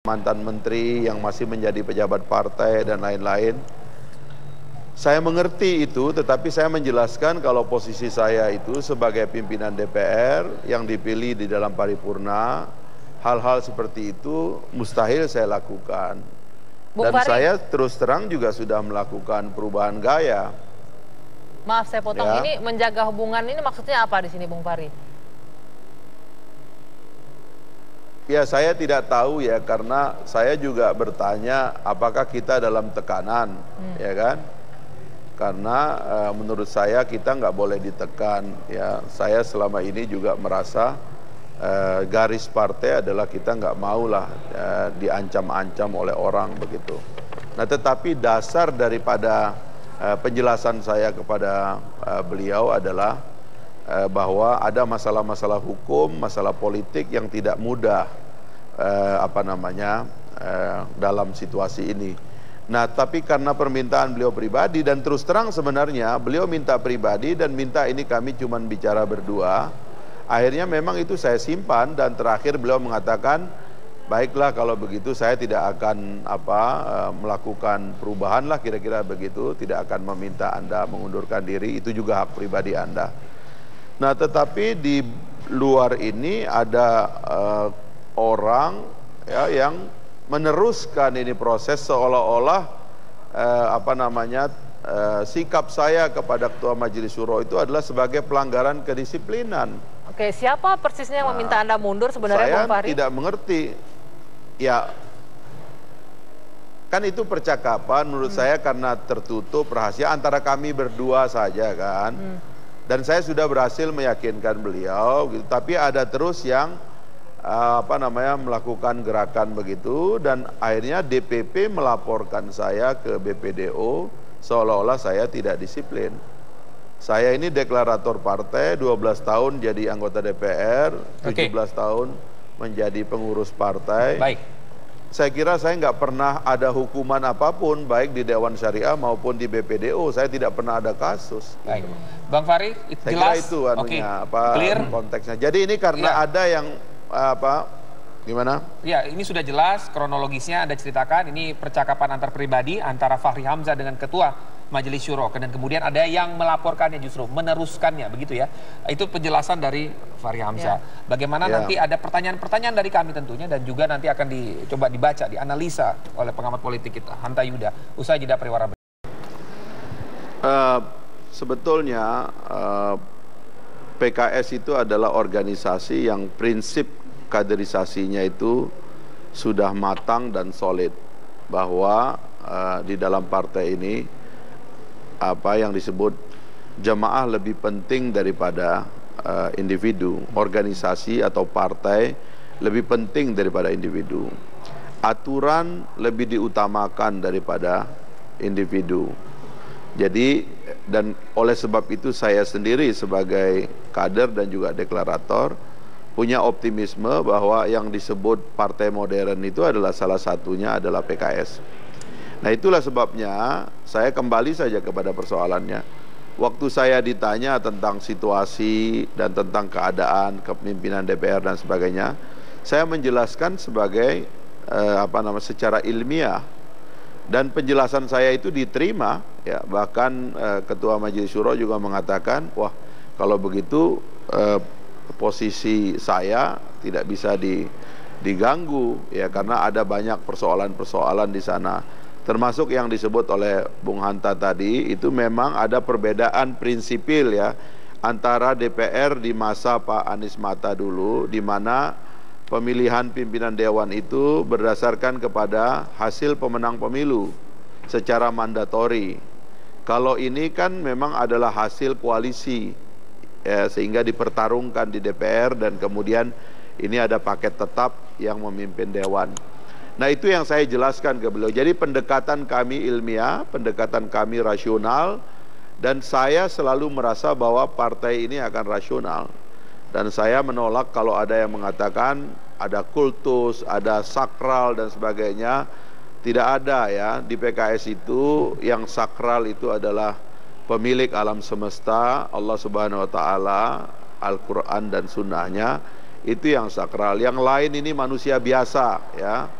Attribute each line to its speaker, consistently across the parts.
Speaker 1: mantan menteri yang masih menjadi pejabat partai dan lain-lain. Saya mengerti itu, tetapi saya menjelaskan kalau posisi saya itu sebagai pimpinan DPR yang dipilih di dalam paripurna, hal-hal seperti itu mustahil saya lakukan. Dan saya terus terang juga sudah melakukan perubahan gaya.
Speaker 2: Maaf saya potong, ini menjaga hubungan ini maksudnya apa di sini Bung Fahri?
Speaker 1: Ya saya tidak tahu ya, karena saya juga bertanya apakah kita dalam tekanan, ya kan? Karena menurut saya kita nggak boleh ditekan. Ya, saya selama ini juga merasa garis partai adalah kita nggak maulah diancam-ancam oleh orang begitu. Nah, tetapi dasar daripada penjelasan saya kepada beliau adalah bahwa ada masalah-masalah hukum, masalah politik yang tidak mudah dalam situasi ini. Nah, tapi karena permintaan beliau pribadi, dan terus terang sebenarnya beliau minta pribadi dan minta ini kami cuma bicara berdua, akhirnya memang itu saya simpan, dan terakhir beliau mengatakan, baiklah kalau begitu saya tidak akan melakukan perubahan lah, kira-kira begitu, tidak akan meminta Anda mengundurkan diri, itu juga hak pribadi Anda. Nah, tetapi di luar ini ada orang ya yang meneruskan ini proses seolah-olah sikap saya kepada Ketua Majelis Syuro itu adalah sebagai pelanggaran kedisiplinan.
Speaker 2: Oke, siapa persisnya yang meminta Anda mundur sebenarnya, Bung Fahri?
Speaker 1: Saya tidak mengerti. Ya, kan itu percakapan menurut saya karena tertutup rahasia antara kami berdua saja kan. Dan saya sudah berhasil meyakinkan beliau gitu, tapi ada terus yang melakukan gerakan begitu, dan akhirnya DPP melaporkan saya ke BPDO seolah-olah saya tidak disiplin. Saya ini deklarator partai, 12 tahun jadi anggota DPR, 17 tahun menjadi pengurus partai.
Speaker 3: Baik.
Speaker 1: Saya kira saya nggak pernah ada hukuman apapun, baik di Dewan Syariah maupun di BPDO. Saya tidak pernah ada kasus.
Speaker 3: Baik. Bang Fahri,
Speaker 1: saya
Speaker 3: jelas.
Speaker 1: kira itu
Speaker 3: Clear.
Speaker 1: konteksnya. Jadi ini karena ada yang gimana?
Speaker 3: Ya, ini sudah jelas kronologisnya Anda ceritakan. Ini percakapan antar pribadi antara Fahri Hamzah dengan Ketua Majelis Syuro, dan kemudian ada yang melaporkannya, justru meneruskannya, begitu ya. Itu penjelasan dari Fahri Hamzah. Bagaimana nanti ada pertanyaan-pertanyaan dari kami tentunya, dan juga nanti akan dicoba dibaca, dianalisa oleh pengamat politik kita, Hanta Yuda. Usai jeda pariwara.
Speaker 1: Sebetulnya PKS itu adalah organisasi yang prinsip kaderisasinya itu sudah matang dan solid, bahwa di dalam partai ini yang disebut jamaah lebih penting daripada individu, organisasi atau partai lebih penting daripada individu, aturan lebih diutamakan daripada individu. Jadi, dan oleh sebab itu saya sendiri sebagai kader dan juga deklarator punya optimisme bahwa yang disebut partai modern itu adalah salah satunya adalah PKS. Nah, itulah sebabnya saya kembali saja kepada persoalannya. Waktu saya ditanya tentang situasi dan tentang keadaan kepemimpinan DPR dan sebagainya, saya menjelaskan sebagai secara ilmiah, dan penjelasan saya itu diterima ya. Bahkan Ketua Majelis Syuro juga mengatakan, wah kalau begitu posisi saya tidak bisa diganggu ya, karena ada banyak persoalan-persoalan di sana, termasuk yang disebut oleh Bung Hanta tadi. Itu memang ada perbedaan prinsipil ya antara DPR di masa Pak Anies Mata dulu, di mana pemilihan pimpinan dewan itu berdasarkan kepada hasil pemenang pemilu secara mandatori. Kalau ini kan memang adalah hasil koalisi ya, sehingga dipertarungkan di DPR, dan kemudian ini ada paket tetap yang memimpin dewan. Nah, itu yang saya jelaskan ke beliau. Jadi pendekatan kami ilmiah, pendekatan kami rasional, dan saya selalu merasa bahwa partai ini akan rasional. Dan saya menolak kalau ada yang mengatakan ada kultus, ada sakral dan sebagainya. Tidak ada ya. Di PKS itu yang sakral itu adalah pemilik alam semesta, Allah Subhanahu wa Ta'ala, Al-Quran dan Sunnahnya. Itu yang sakral. Yang lain ini manusia biasa ya.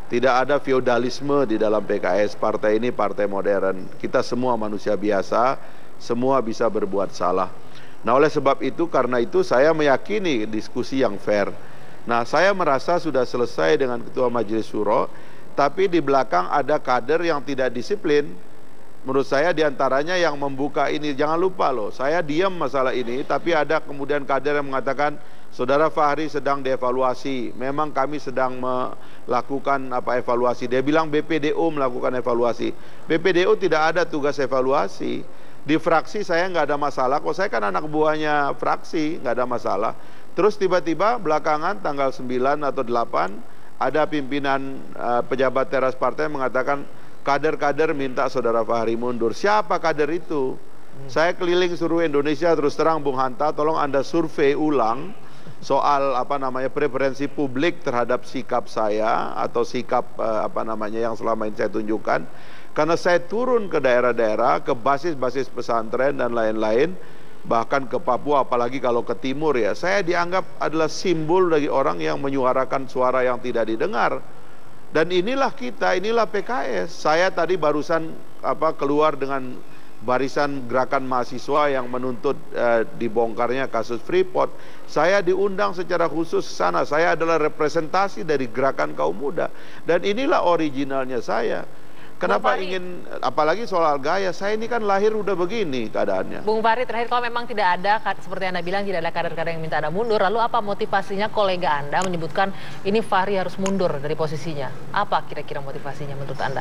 Speaker 1: Tidak ada feodalisme di dalam PKS. Partai ini partai modern. Kita semua manusia biasa, semua bisa berbuat salah. Nah, oleh sebab itu, karena itu saya meyakini diskusi yang fair. Nah, saya merasa sudah selesai dengan Ketua Majelis Syuro, tapi di belakang ada kader yang tidak disiplin. Menurut saya diantaranya yang membuka ini. Jangan lupa loh, saya diam masalah ini, tapi ada kemudian kader yang mengatakan, Saudara Fahri sedang dievaluasi. Memang kami sedang melakukan evaluasi. Dia bilang BPDO melakukan evaluasi. BPDO tidak ada tugas evaluasi. Di fraksi saya nggak ada masalah. Kok saya kan anak buahnya fraksi, nggak ada masalah. Terus tiba-tiba belakangan tanggal 9 atau 8 ada pimpinan pejabat teras partai mengatakan kader-kader minta Saudara Fahri mundur. Siapa kader itu? Saya keliling seluruh Indonesia, terus terang Bung Hanta, tolong Anda survei ulang soal preferensi publik terhadap sikap saya atau sikap yang selama ini saya tunjukkan. Karena saya turun ke daerah-daerah, ke basis-basis pesantren dan lain-lain, bahkan ke Papua, apalagi kalau ke timur ya, saya dianggap adalah simbol bagi orang yang menyuarakan suara yang tidak didengar. Dan inilah kita, inilah PKS. Saya tadi barusan keluar dengan barisan gerakan mahasiswa yang menuntut dibongkarnya kasus Freeport. Saya diundang secara khusus ke sana. Saya adalah representasi dari gerakan kaum muda. Dan inilah originalnya saya. Kenapa ingin, apalagi soal gaya, saya ini kan lahir udah begini keadaannya.
Speaker 2: Bung Fahri, terakhir, kalau memang tidak ada, seperti Anda bilang, tidak ada kader-kader yang minta Anda mundur, lalu apa motivasinya kolega Anda menyebutkan ini Fahri harus mundur dari posisinya? Apa kira-kira motivasinya menurut Anda?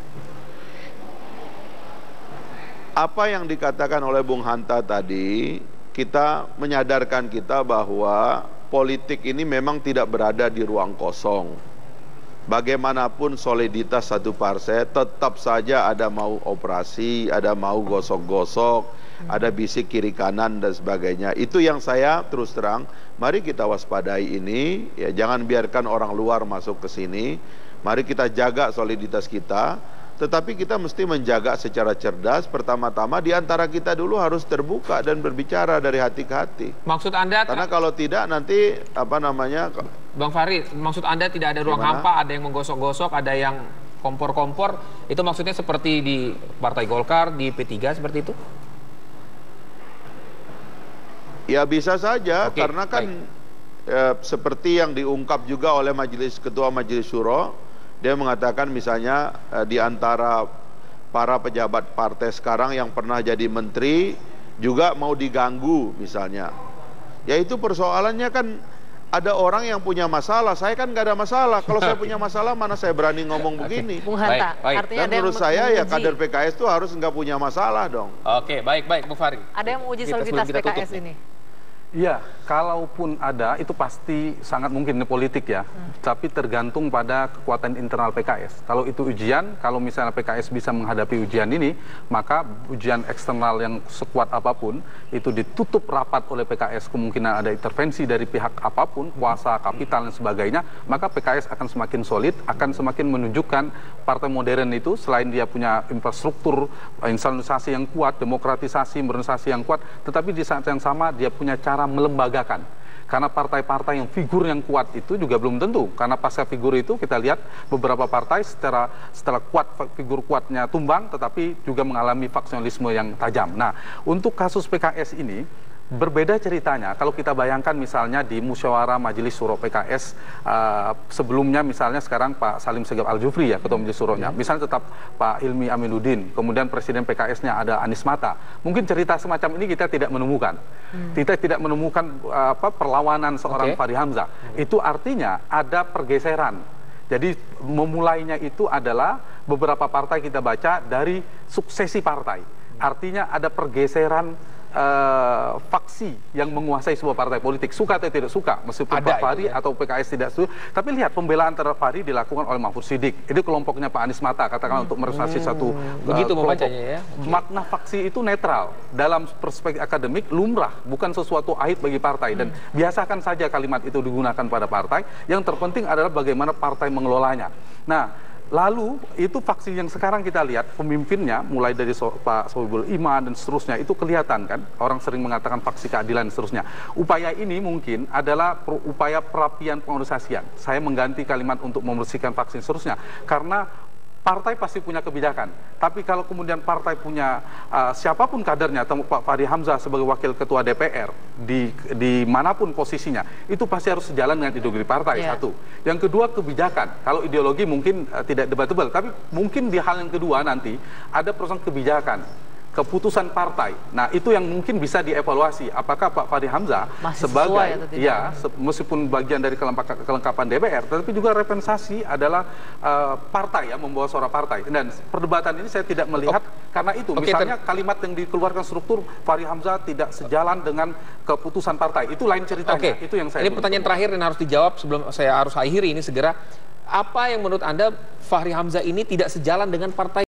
Speaker 1: Apa yang dikatakan oleh Bung Hanta tadi, kita menyadarkan kita bahwa politik ini memang tidak berada di ruang kosong. Bagaimanapun soliditas satu partai, tetap saja ada mau operasi, ada mau gosok-gosok, ada bisik kiri kanan dan sebagainya. Itu yang saya terus terang, mari kita waspadai ini, ya jangan biarkan orang luar masuk ke sini. Mari kita jaga soliditas kita, tetapi kita mesti menjaga secara cerdas. Pertama-tama di antara kita dulu harus terbuka dan berbicara dari hati ke hati.
Speaker 3: Maksud Anda?
Speaker 1: Karena kalau tidak nanti
Speaker 3: Bang Fahri, maksud Anda tidak ada ruang hampa, ada yang menggosok-gosok, ada yang kompor-kompor, itu maksudnya seperti di Partai Golkar, di P3 seperti itu?
Speaker 1: Ya bisa saja, karena kan seperti yang diungkap juga oleh Ketua Majelis Syuro, dia mengatakan misalnya di antara para pejabat partai sekarang yang pernah jadi menteri juga mau diganggu misalnya. Ya itu persoalannya kan ada orang yang punya masalah, saya kan nggak ada masalah. Kalau saya punya masalah, mana saya berani ngomong begini.
Speaker 2: Bung Hanta, artinya
Speaker 1: dan menurut saya ya kader PKS itu harus nggak punya masalah dong.
Speaker 3: Oke, baik, Bung Fahri.
Speaker 2: Ada yang menguji soliditas PKS ini?
Speaker 4: Iya, kalaupun ada itu pasti sangat mungkin ini politik ya, tapi tergantung pada kekuatan internal PKS. Kalau itu ujian, kalau misalnya PKS bisa menghadapi ujian ini, maka ujian eksternal yang sekuat apapun itu ditutup rapat oleh PKS, kemungkinan ada intervensi dari pihak apapun, kuasa, kapital dan sebagainya, maka PKS akan semakin solid, akan semakin menunjukkan partai modern itu selain dia punya infrastruktur, institusi yang kuat, demokratisasi, modernisasi yang kuat, tetapi di saat yang sama dia punya cara melembagakan. Karena partai-partai yang figur yang kuat itu juga belum tentu. Karena pasca figur itu kita lihat beberapa partai setelah kuat, figur kuatnya tumbang, tetapi juga mengalami faksionalisme yang tajam. Nah, untuk kasus PKS ini berbeda ceritanya kalau kita bayangkan misalnya di musyawarah Majelis Syuro PKS sebelumnya, misalnya sekarang Pak Salim Segaf Al-Jufri ya Ketua Majelis Syuronya, misalnya tetap Pak Hilmi Aminuddin, kemudian Presiden PKS-nya ada Anies Mata. Mungkin cerita semacam ini kita tidak menemukan. Kita tidak menemukan perlawanan seorang Fahri Hamzah. Itu artinya ada pergeseran. Jadi memulainya itu adalah beberapa partai kita baca dari suksesi partai. Artinya ada pergeseran faksi yang menguasai sebuah partai politik, suka atau tidak suka, meskipun Pak Fahri atau PKS tidak setuju. Tapi lihat pembelaan terhadap Fahri dilakukan oleh Mahfud Siddiq. Itu kelompoknya Pak Anies Mata, katakan untuk merealisasi satu
Speaker 3: begitu
Speaker 4: kelompok.
Speaker 3: membacanya ya.
Speaker 4: Makna faksi itu netral dalam perspektif akademik, lumrah, bukan sesuatu aib bagi partai, dan biasakan saja kalimat itu digunakan pada partai. Yang terpenting adalah bagaimana partai mengelolanya. Nah, Lalu itu faksi yang sekarang kita lihat pemimpinnya mulai dari Pak Sohibul Iman dan seterusnya itu kelihatan kan, orang sering mengatakan faksi keadilan dan seterusnya. Upaya ini mungkin adalah upaya perapian pengorganisasian. Saya mengganti kalimat untuk membersihkan faksi dan seterusnya karena partai pasti punya kebijakan, tapi kalau kemudian partai punya siapapun kadernya, atau Pak Fahri Hamzah sebagai wakil ketua DPR di manapun posisinya, itu pasti harus sejalan dengan ideologi partai. Satu. Yang kedua, kebijakan. Kalau ideologi mungkin tidak debatable, tapi mungkin di hal yang kedua nanti ada proses kebijakan, keputusan partai. Nah, itu yang mungkin bisa dievaluasi. Apakah Pak Fahri Hamzah
Speaker 2: masih
Speaker 4: sebagai meskipun bagian dari kelengkapan DPR, tetapi juga representasi adalah partai ya, membawa suara partai. Dan perdebatan ini saya tidak melihat karena itu. Misalnya kalimat yang dikeluarkan struktur Fahri Hamzah tidak sejalan dengan keputusan partai. Itu lain ceritanya. Itu yang saya.
Speaker 3: Ini pertanyaan terakhir yang harus dijawab sebelum saya harus akhiri ini segera. Apa yang menurut Anda Fahri Hamzah ini tidak sejalan dengan partai